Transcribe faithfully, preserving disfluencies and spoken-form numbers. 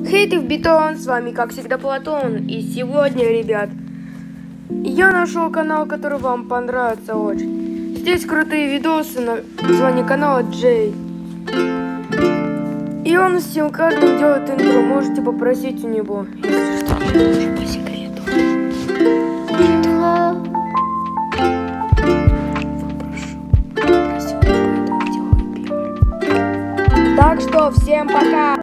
Хей, ты в бетон, с вами как всегда Платон. И сегодня, ребят, я нашел канал, который вам понравится очень. Здесь крутые видосы на название канала Джей. И он всем каждым делает интро, можете попросить у него, если что, я по секрету. Интро. Попрошу, попросил, поэтому делаю пиар. Так что всем пока!